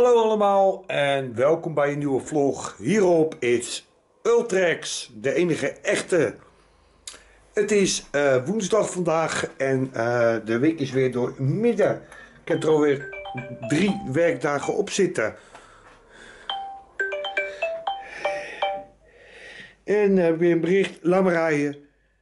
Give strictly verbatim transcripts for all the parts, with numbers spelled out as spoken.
Hallo allemaal en welkom bij een nieuwe vlog. Hierop is Ultrex, de enige echte. Het is uh, woensdag vandaag en uh, de week is weer door midden. Ik heb er alweer drie werkdagen op zitten. En uh, weer een bericht, laat me rijden.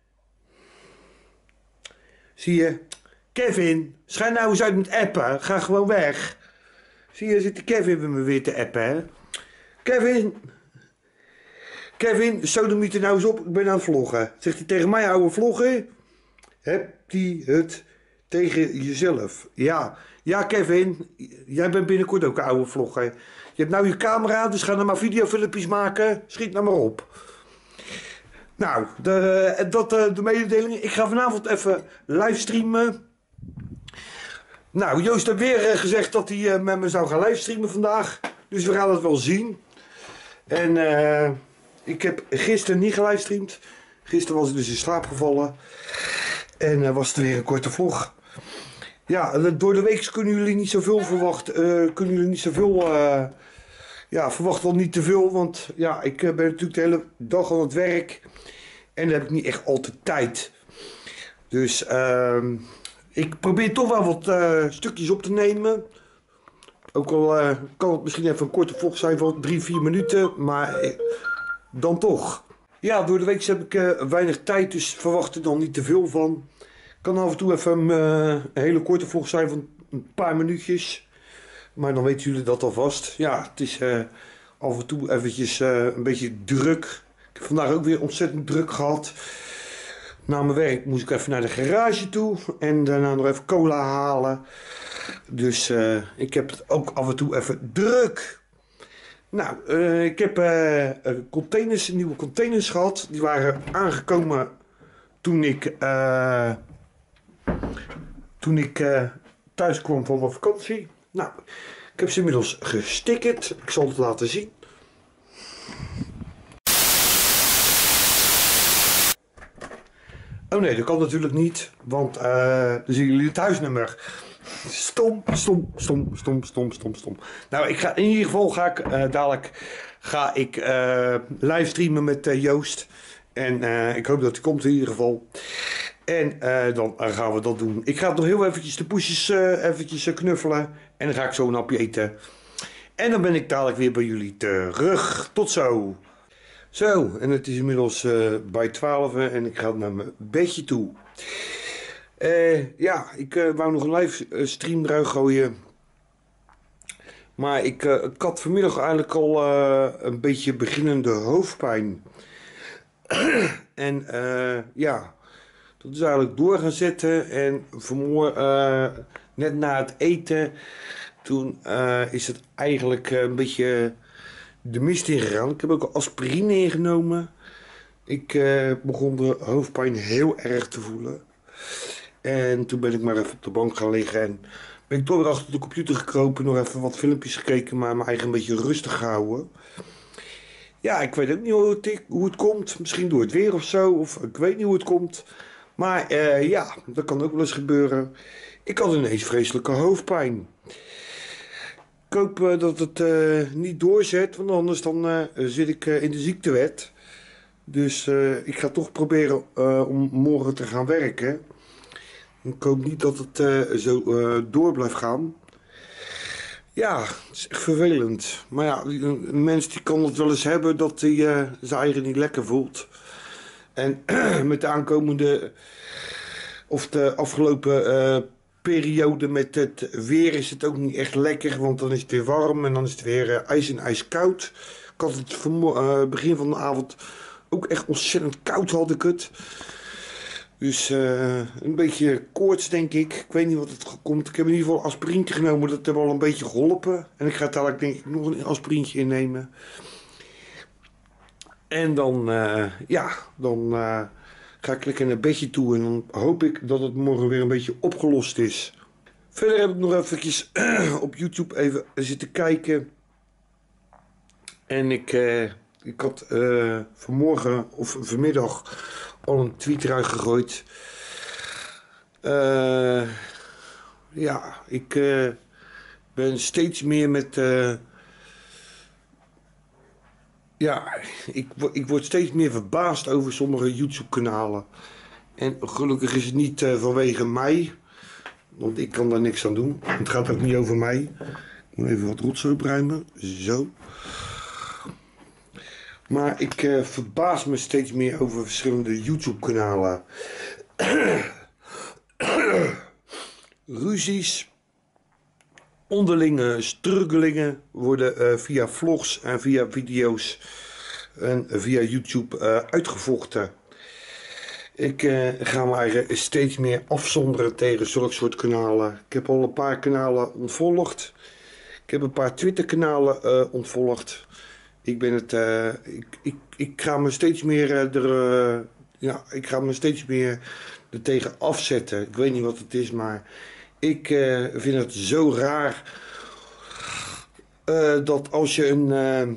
Zie je, Kevin, schijn nou eens uit met appen, ga gewoon weg. Zie je, zit de Kevin bij me weer te appen, hè? Kevin, Kevin, sodemiet er nou eens op, ik ben aan het vloggen. Zegt hij tegen mij, ouwe vloggen? Heb hij het tegen jezelf? Ja, ja Kevin, jij bent binnenkort ook een oude vlogger. Je hebt nou je camera, dus ga dan maar videofilmpjes maken, schiet nou maar op. Nou, de, dat de mededeling. Ik ga vanavond even livestreamen. Nou, Joost heeft weer gezegd dat hij uh, met me zou gaan livestreamen vandaag. Dus we gaan het wel zien. En uh, ik heb gisteren niet gelivestreamd. Gisteren was ik dus in slaap gevallen. En uh, was het weer een korte vlog. Ja, door de week kunnen jullie niet zoveel verwachten. Uh, kunnen jullie niet zoveel... Uh, ja, verwacht wel niet te veel. Want ja, ik uh, ben natuurlijk de hele dag aan het werk. En dan heb ik niet echt altijd tijd. Dus... Uh, Ik probeer toch wel wat uh, stukjes op te nemen. Ook al uh, kan het misschien even een korte vlog zijn van drie, vier minuten. Maar uh, dan toch. Ja, door de week heb ik uh, weinig tijd, dus verwacht er dan niet te veel van. Kan af en toe even uh, een hele korte vlog zijn van een paar minuutjes. Maar dan weten jullie dat alvast. Ja, het is uh, af en toe eventjes uh, een beetje druk. Ik heb vandaag ook weer ontzettend druk gehad. Na mijn werk moest ik even naar de garage toe en daarna nog even cola halen. Dus uh, ik heb het ook af en toe even druk. Nou, uh, ik heb uh, containers, nieuwe containers gehad. Die waren aangekomen toen ik, uh, toen ik uh, thuis kwam van mijn vakantie. Nou, ik heb ze inmiddels gestickerd. Ik zal het laten zien. Oh nee, dat kan natuurlijk niet, want uh, dan zien jullie het huisnummer. Stom, stom, stom, stom, stom, stom, stom. Nou, ik ga, in ieder geval ga ik uh, dadelijk ga ik, uh, livestreamen met uh, Joost. En uh, ik hoop dat hij komt in ieder geval. En uh, dan uh, gaan we dat doen. Ik ga nog heel eventjes de poesjes uh, eventjes uh, knuffelen. En dan ga ik zo een hapje eten. En dan ben ik dadelijk weer bij jullie terug. Tot zo. Zo, en het is inmiddels uh, bij twaalf en ik ga naar mijn bedje toe. Uh, ja, ik uh, wou nog een livestream eruit gooien. Maar ik, uh, ik had vanmiddag eigenlijk al uh, een beetje beginnende hoofdpijn. en uh, ja, dat is eigenlijk door gaan zetten. En vanmorgen, uh, net na het eten, toen uh, is het eigenlijk uh, een beetje... de mist ingegaan. Ik heb ook aspirine ingenomen. Ik uh, begon de hoofdpijn heel erg te voelen. En toen ben ik maar even op de bank gaan liggen. En ben ik toch weer achter de computer gekropen. Nog even wat filmpjes gekeken. Maar mijn eigen een beetje rustig gehouden. Ja, ik weet ook niet hoe het, hoe het komt. Misschien door het weer of zo. Of ik weet niet hoe het komt. Maar uh, ja, dat kan ook wel eens gebeuren. Ik had ineens vreselijke hoofdpijn. Ik hoop uh, dat het uh, niet doorzet, want anders dan, uh, zit ik uh, in de ziektewet. Dus uh, ik ga toch proberen uh, om morgen te gaan werken. Ik hoop niet dat het uh, zo uh, door blijft gaan. Ja, het is echt vervelend. Maar ja, een mens die kan het wel eens hebben dat hij uh, zijn eigen niet lekker voelt. En met de aankomende, of de afgelopen... Uh, periode met het weer is het ook niet echt lekker, want dan is het weer warm en dan is het weer uh, ijs en ijskoud. Ik had het uh, begin van de avond ook echt ontzettend koud had ik het. Dus uh, een beetje koorts denk ik. Ik weet niet wat het komt. Ik heb in ieder geval aspirintje genomen, dat heeft wel een beetje geholpen. En ik ga dadelijk denk ik nog een aspirintje innemen. En dan, uh, ja, dan... Uh, ga ik lekker naar bedje toe en dan hoop ik dat het morgen weer een beetje opgelost is. Verder heb ik nog eventjes op YouTube even zitten kijken. En ik, uh, ik had uh, vanmorgen of vanmiddag al een tweet eruit gegooid. Uh, ja, ik, uh, ben steeds meer met... Uh, ja, ik, ik word steeds meer verbaasd over sommige YouTube-kanalen. En gelukkig is het niet uh, vanwege mij, want ik kan daar niks aan doen. Het gaat ook niet over mij. Ik moet even wat rotzooi opruimen. Zo. Maar ik uh, verbaas me steeds meer over verschillende YouTube-kanalen. Ruzies, onderlinge struggelingen worden uh, via vlogs en via video's en via YouTube uh, uitgevochten. Ik uh, ga me eigenlijk steeds meer afzonderen tegen zulke soort kanalen. Ik heb al een paar kanalen ontvolgd. Ik heb een paar Twitter-kanalen uh, ontvolgd. Ik ben het, uh, ik, ik, ik ga me steeds meer uh, er, uh, ja, ik ga me steeds meer er tegen afzetten. Ik weet niet wat het is, maar ik uh, vind het zo raar uh, dat als je een, uh,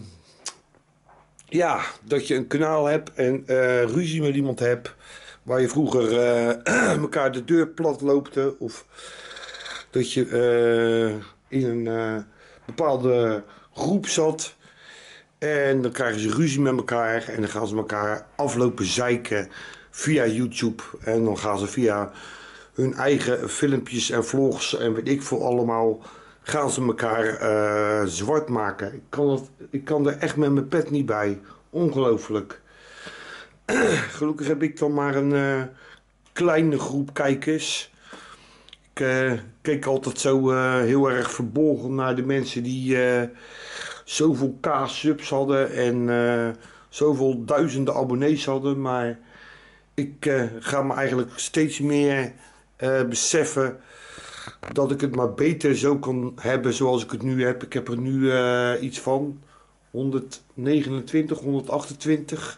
ja, dat je een kanaal hebt en uh, ruzie met iemand hebt, waar je vroeger uh, elkaar de deur plat loopte, of dat je uh, in een uh, bepaalde groep zat. En dan krijgen ze ruzie met elkaar en dan gaan ze elkaar aflopen zeiken via YouTube. En dan gaan ze via hun eigen filmpjes en vlogs en weet ik veel allemaal, gaan ze elkaar uh, zwart maken. Ik kan, dat, ik kan er echt met mijn pet niet bij. Ongelooflijk. Gelukkig heb ik dan maar een uh, kleine groep kijkers. Ik uh, keek altijd zo uh, heel erg verbolgen naar de mensen die... Uh, zoveel K-subs hadden en uh, zoveel duizenden abonnees hadden. Maar ik uh, ga me eigenlijk steeds meer uh, beseffen dat ik het maar beter zo kan hebben zoals ik het nu heb. Ik heb er nu uh, iets van honderdnegenentwintig, honderdachtentwintig.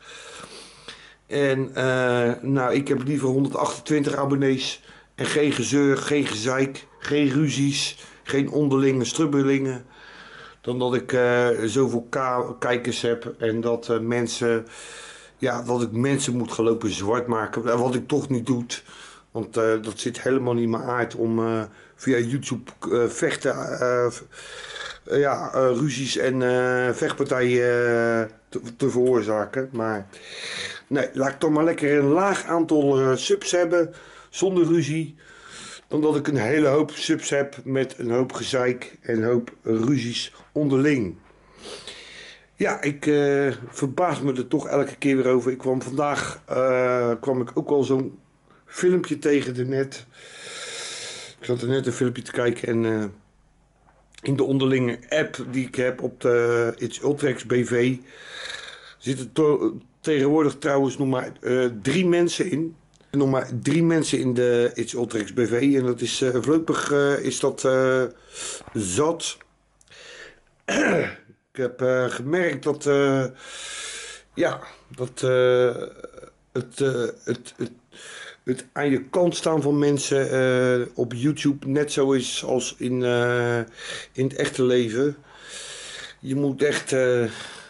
En uh, nou, ik heb liever honderdachtentwintig abonnees en geen gezeur, geen gezeik, geen ruzies, geen onderlinge strubbelingen. Dan dat ik uh, zoveel kijkers heb en dat uh, mensen, ja, dat ik mensen moet gaan lopen zwart maken. Wat ik toch niet doe, want uh, dat zit helemaal niet in mijn aard om uh, via YouTube uh, vechten, uh, uh, ja, uh, ruzies en uh, vechtpartijen uh, te, te veroorzaken. Maar nee, laat ik toch maar lekker een laag aantal uh, subs hebben, zonder ruzie. Dan dat ik een hele hoop subs heb met een hoop gezeik en een hoop ruzies onderling. Ja, ik uh, verbaas me er toch elke keer weer over. Ik kwam vandaag, uh, kwam ik ook al zo'n filmpje tegen de net. Ik zat er net een filmpje te kijken en uh, in de onderlinge app die ik heb op de It's Ultrex B V zitten to- tegenwoordig trouwens nog maar uh, drie mensen in. Nog maar drie mensen in de It's Ultrex B V en dat is uh, voorlopig uh, is dat uh, zat. Ik heb uh, gemerkt dat, uh, ja, dat uh, het, uh, het, het, het aan je kant staan van mensen uh, op YouTube net zo is als in, uh, in het echte leven. Je moet echt uh,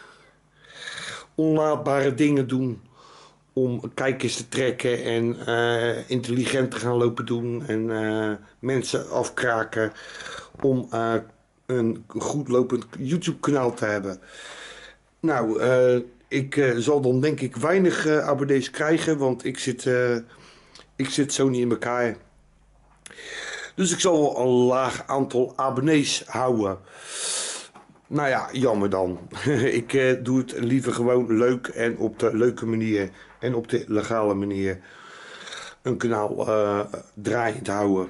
onlaatbare dingen doen om kijkers te trekken en uh, intelligent te gaan lopen doen en uh, mensen afkraken om uh, een goed lopend YouTube kanaal te hebben. Nou, uh, ik uh, zal dan denk ik weinig uh, abonnees krijgen, want ik zit, uh, ik zit zo niet in elkaar. Dus ik zal wel een laag aantal abonnees houden. Nou ja, jammer dan. Ik uh, doe het liever gewoon leuk en op de leuke manier en op de legale manier een kanaal uh, draaiend houden.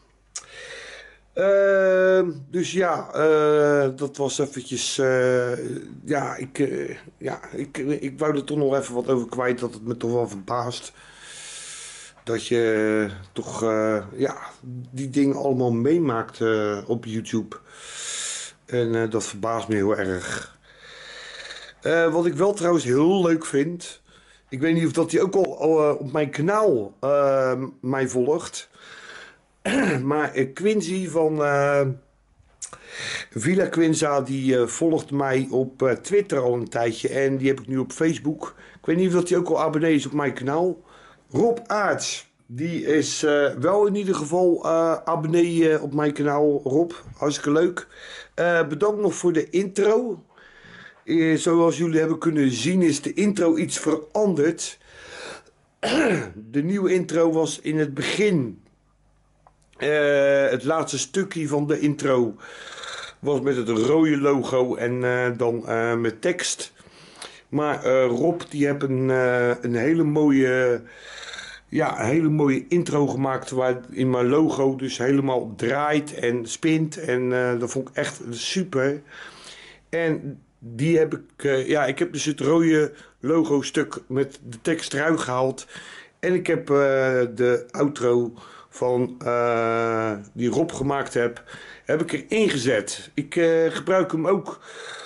Uh, dus ja, uh, dat was eventjes, uh, ja, ik, uh, ja ik, ik wou er toch nog even wat over kwijt, dat het me toch wel verbaast. Dat je uh, toch, uh, ja, die dingen allemaal meemaakt uh, op YouTube. En uh, dat verbaast me heel erg. Uh, wat ik wel trouwens heel leuk vind, ik weet niet of dat hij ook al, al uh, op mijn kanaal uh, mij volgt. Maar uh, Quincy van uh, Villa Quinza, die uh, volgt mij op uh, Twitter al een tijdje. En die heb ik nu op Facebook. Ik weet niet of dat hij ook al abonnee is op mijn kanaal. Rob Aarts, Die is uh, wel in ieder geval uh, abonnee uh, op mijn kanaal, Rob. Hartstikke leuk. Uh, bedankt nog voor de intro. Uh, zoals jullie hebben kunnen zien is de intro iets veranderd. De nieuwe intro was in het begin. Uh, het laatste stukje van de intro was met het rode logo en uh, dan uh, met tekst. Maar uh, Rob die heeft een, uh, een hele mooie... Ja, een hele mooie intro gemaakt waarin mijn logo dus helemaal draait en spint. En uh, dat vond ik echt super. En die heb ik, uh, ja, ik heb dus het rode logo stuk met de tekst eruit gehaald. En ik heb uh, de outro van uh, die Rob gemaakt heb, heb ik erin gezet. Ik uh, gebruik hem ook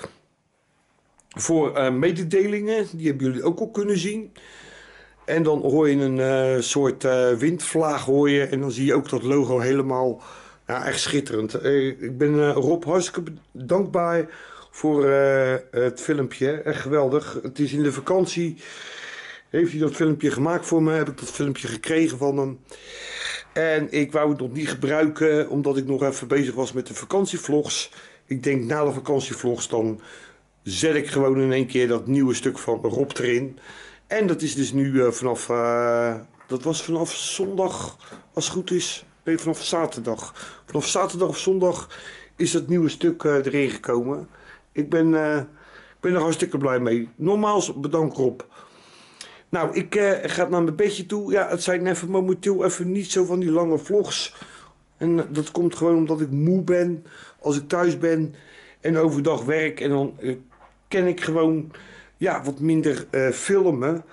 voor uh, mededelingen. Die hebben jullie ook al kunnen zien. En dan hoor je een uh, soort uh, windvlaag hoor je. En dan zie je ook dat logo helemaal ja, echt schitterend. Uh, ik ben uh, Rob hartstikke dankbaar voor uh, het filmpje. Echt geweldig. Het is in de vakantie. Heeft hij dat filmpje gemaakt voor me. Heb ik dat filmpje gekregen van hem. En ik wou het nog niet gebruiken. Omdat ik nog even bezig was met de vakantievlogs. Ik denk na de vakantievlogs dan zet ik gewoon in één keer dat nieuwe stuk van Rob erin. En dat is dus nu uh, vanaf, uh, dat was vanaf zondag, als het goed is, nee vanaf zaterdag. Vanaf zaterdag of zondag is dat nieuwe stuk uh, erin gekomen. Ik ben, uh, ik ben er hartstikke blij mee. Nogmaals, bedankt Rob. Nou, ik uh, ga naar mijn bedje toe. Ja, het zijn even momenteel even niet zo van die lange vlogs. En uh, dat komt gewoon omdat ik moe ben als ik thuis ben en overdag werk. En dan uh, ken ik gewoon... Ja, wat minder uh, filmen.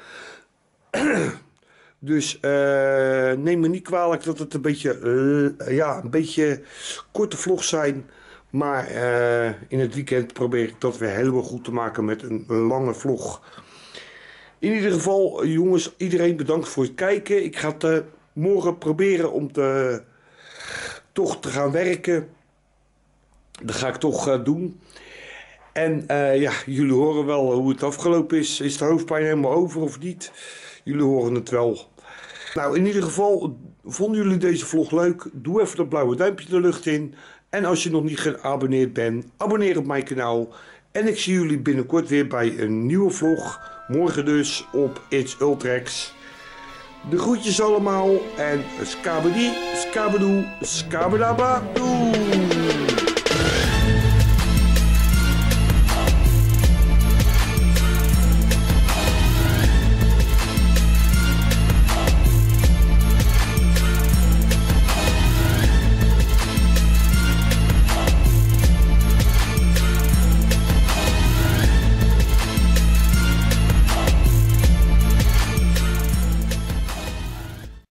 Dus uh, neem me niet kwalijk dat het een beetje, uh, ja, een beetje korte vlogs zijn. Maar uh, in het weekend probeer ik dat weer helemaal goed te maken met een, een lange vlog. In ieder geval, jongens, iedereen bedankt voor het kijken. Ik ga het uh, morgen proberen om te, toch te gaan werken. Dat ga ik toch uh, doen. En uh, ja, jullie horen wel hoe het afgelopen is. Is de hoofdpijn helemaal over of niet? Jullie horen het wel. Nou, in ieder geval, vonden jullie deze vlog leuk? Doe even dat blauwe duimpje de lucht in. En als je nog niet geabonneerd bent, abonneer op mijn kanaal. En ik zie jullie binnenkort weer bij een nieuwe vlog. Morgen dus op It's Ultrex. De groetjes allemaal. En skabedi, skabedoe, skabedaba, doei!